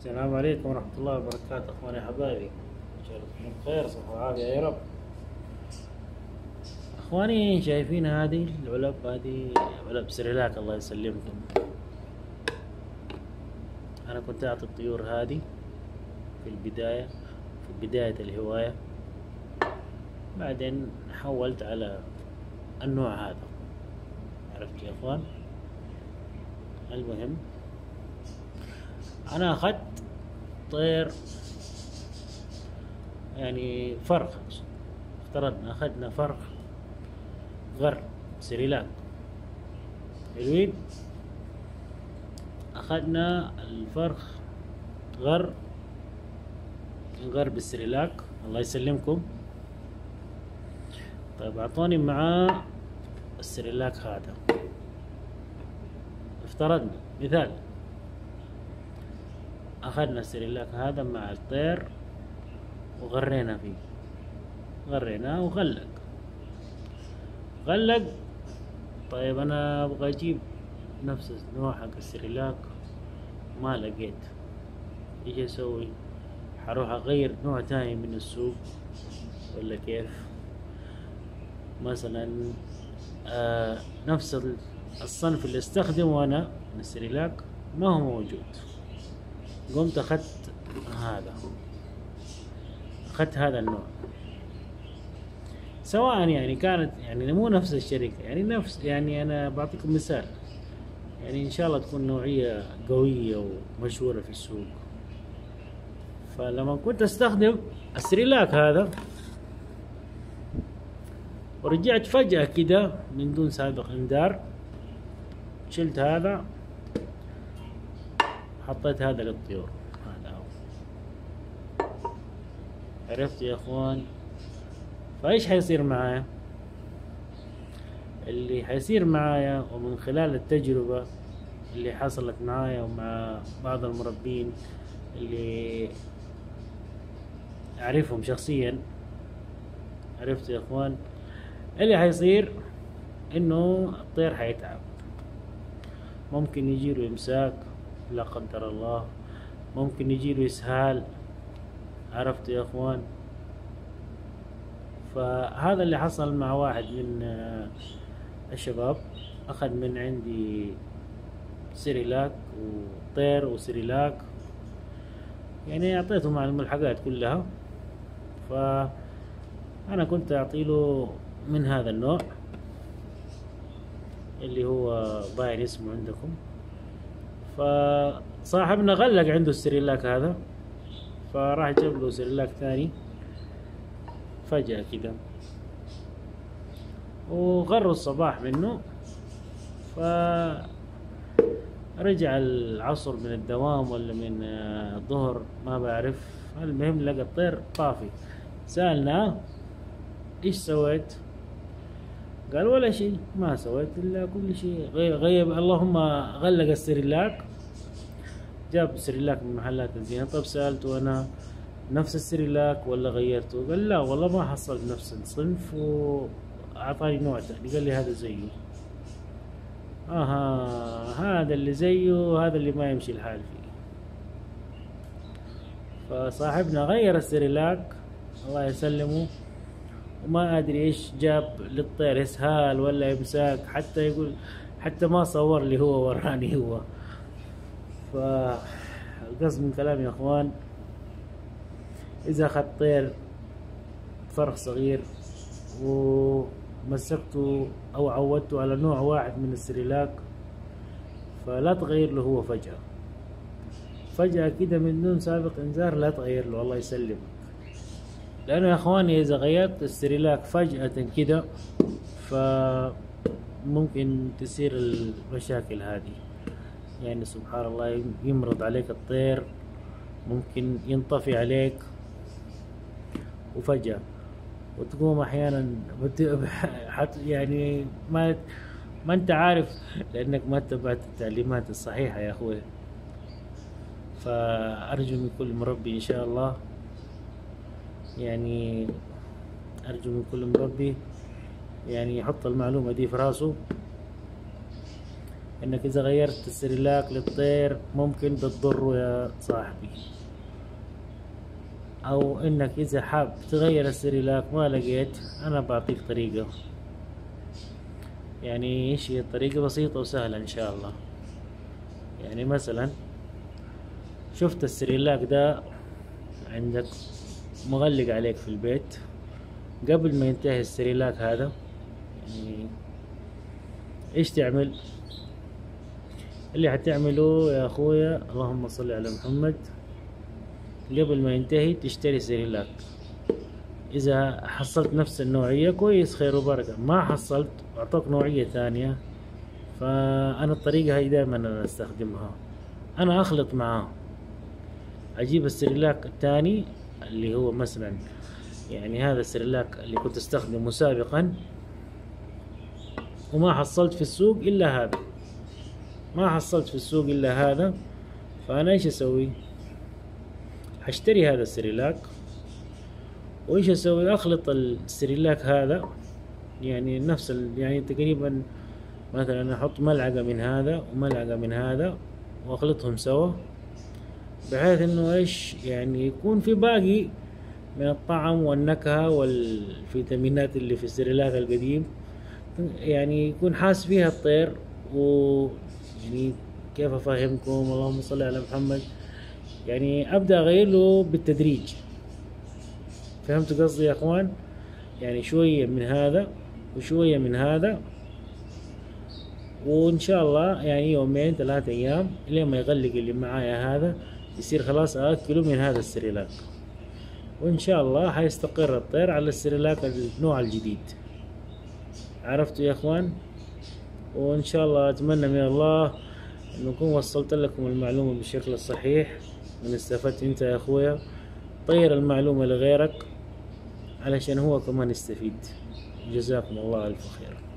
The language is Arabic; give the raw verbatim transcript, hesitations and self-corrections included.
السلام عليكم ورحمة الله وبركاته أخواني حبايبي، إن شاء الله تكونوا بخير صحة وعافية يا رب. أخواني شايفين هذه العلب، هذه علب سريلاك الله يسلمكم. أنا كنت أعطي الطيور هذه في البداية في بداية الهواية، بعدين حولت على النوع هذا، عرفت يا أخوان. المهم أنا أخذت طير يعني فرخ، افترضنا أخذنا فرخ غر سريلاك حلوين، أخذنا الفرخ غر غر بالسريلاك الله يسلمكم. طيب أعطوني معاه السريلاك هذا، افترضنا مثال أخذنا السريلاك هذا مع الطير وغرينا فيه، غريناه وغلق غلق. طيب أنا أبغى أجيب نفس النوع حق السريلاك ما لقيت، إيش أسوي؟ حروح أغير نوع تاني من السوق ولا كيف؟ مثلا آه نفس الصنف اللي استخدمه أنا من السريلاك ما هو موجود، قمت أخذت هذا أخذت هذا النوع، سواء يعني كانت يعني مو نفس الشركة، يعني نفس يعني أنا بعطيكم مثال، يعني إن شاء الله تكون نوعية قوية ومشهورة في السوق. فلما كنت أستخدم السريلاك هذا ورجعت فجأة كده من دون سابق إنذار، شلت هذا حطيت هذا للطيور، هذا هو. عرفت يا اخوان؟ فايش حيصير معايا؟ اللي حيصير معايا ومن خلال التجربة اللي حصلت معايا ومع بعض المربين اللي اعرفهم شخصيا، عرفت يا اخوان، اللي حيصير انه الطير حيتعب، ممكن يجيله امساك لا قدر الله، ممكن يجيله اسهال، عرفت يا اخوان. فهذا اللي حصل مع واحد من الشباب، اخذ من عندي سريلاك وطير وسريلاك، يعني اعطيته مع الملحقات كلها، فانا كنت اعطيله من هذا النوع اللي هو باين اسمه عندكم. فصاحبنا غلق عنده السريلاك هذا، فراح جاب له سريلاك ثاني فجأة كده وغروا الصباح منه، فرجع العصر من الدوام ولا من الظهر ما بعرف، المهم لقى الطير طافي. سألناه ايش سويت؟ قال ولا شيء، ما سويت الا كل شيء غيب، اللهم غلق السريلاك، جاب سريلاك من محلات الزينة. طب سألته انا نفس السريلاك ولا غيرته؟ قال لا والله ما حصلت نفس الصنف واعطاني نوع ثاني، قال لي هذا زيه. اها هذا اللي زيه، هذا اللي ما يمشي الحال فيه. فصاحبنا غير السريلاك الله يسلمه، وما ادري ايش جاب للطير، اسهال ولا امساك، حتى يقول حتى ما صور لي هو، وراني هو. فالقصد من كلامي يا اخوان، اذا اخذت طير فرخ صغير ومسكته او عودته على نوع واحد من السريلاك، فلا تغير له هو فجأة فجأة كده من دون سابق انذار، لا تغير له الله يسلمك. لأنه يا اخواني اذا غيرت السريلاك فجأة كده فممكن تصير المشاكل هذه، يعني سبحان الله يمرض عليك الطير، ممكن ينطفي عليك وفجأة، وتقوم احيانا يعني ما ما انت عارف لانك ما اتبعت التعليمات الصحيحة يا اخوي. فارجو من كل مربي ان شاء الله، يعني ارجو من كل مربي يعني يحط المعلومة دي في راسه، انك اذا غيرت السريلاك للطير ممكن بتضره يا صاحبي، او انك اذا حاب تغير السريلاك ما لقيت، انا بعطيك طريقة. يعني ايش هي الطريقة؟ بسيطة وسهلة ان شاء الله. يعني مثلا شفت السريلاك ده عندك مغلق عليك في البيت، قبل ما ينتهي السريلاك هذا يعني ايش تعمل؟ اللي حتعمله يا اخويا، اللهم صل على محمد، قبل ما ينتهي تشتري سريلاك. اذا حصلت نفس النوعية كويس، خير وبركة. ما حصلت اعطوك نوعية ثانية، فانا الطريقة هي دائما انا استخدمها. انا اخلط معاه، اجيب السريلاك الثاني اللي هو مثلا يعني هذا السريلاك اللي كنت استخدمه سابقا وما حصلت في السوق الا هذا، ما حصلت في السوق الا هذا، فانا ايش اسوي؟ حاشتري هذا السريلاك، وايش اسوي؟ اخلط السريلاك هذا يعني نفس ال... يعني تقريبا مثلا احط ملعقة من هذا وملعقة من هذا واخلطهم سوا، بحيث انه ايش يعني يكون في باقي من الطعم والنكهة والفيتامينات اللي في السريلاك القديم، يعني يكون حاس فيها الطير. و يعني كيف افهمكم؟ اللهم صل على محمد. يعني ابدا اغير له بالتدريج، فهمتوا قصدي يا اخوان؟ يعني شوية من هذا وشوية من هذا، وان شاء الله يعني يومين ثلاثة ايام لين ما يغلق اللي معايا هذا، يصير خلاص اكله من هذا السريلاك، وان شاء الله حيستقر الطير على السريلاك النوع الجديد. عرفتوا يا اخوان؟ وان شاء الله اتمنى من الله ان اكون وصلت لكم المعلومة بالشكل الصحيح، وان استفدت انت يا اخويا. طير المعلومة لغيرك علشان هو كمان يستفيد. جزاكم الله الف خير.